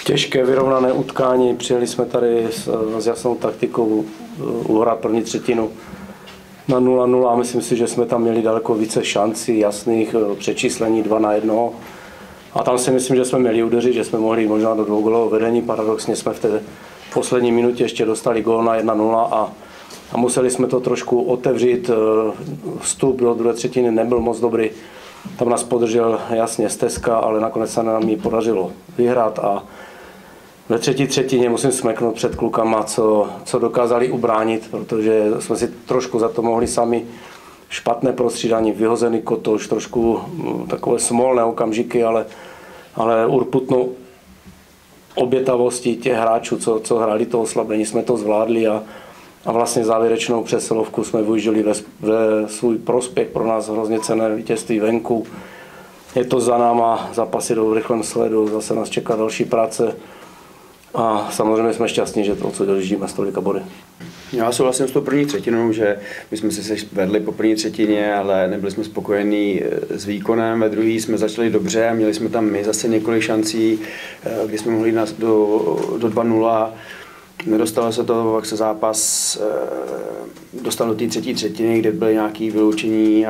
Těžké vyrovnané utkání, přijeli jsme tady s jasnou taktikou uhrát první třetinu na 0-0 a myslím si, že jsme tam měli daleko více šancí, jasných přečíslení 2-1. A tam si myslím, že jsme měli udeřit, že jsme mohli možná do dvougolového vedení. Paradoxně jsme v té poslední minutě ještě dostali gól na 1-0 a museli jsme to trošku otevřít. Vstup do druhé třetiny nebyl moc dobrý. Tam nás podržel jasně Stezka, ale nakonec se nám ji podařilo vyhrát a ve třetí třetině musím smeknout před klukama, co dokázali ubránit, protože jsme si trošku za to mohli sami. Špatné prostřídání, vyhozený kotoč, trošku takové smolné okamžiky, ale urputnou obětavostí těch hráčů, co hráli to oslabení, jsme to zvládli a vlastně závěrečnou přesilovku jsme využili ve svůj prospěch, pro nás hrozně cenné vítězství venku. Je to za náma, zápasy jdou v rychlém sledu, zase nás čeká další práce a samozřejmě jsme šťastní, že to, co držíme, s tolika body. Já souhlasím s tou první třetinou, že my jsme se vedli po první třetině, ale nebyli jsme spokojení s výkonem. Ve druhé jsme začali dobře, měli jsme tam my zase několik šancí, kdy jsme mohli jít do 2-0. Nedostalo se to, jak se zápas dostal do té třetí třetiny, kde byly nějaké vyloučení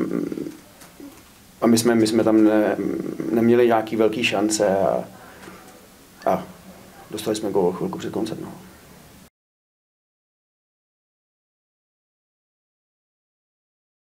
a my jsme tam neměli nějaké velké šance a dostali jsme gól chvilku před koncem. No.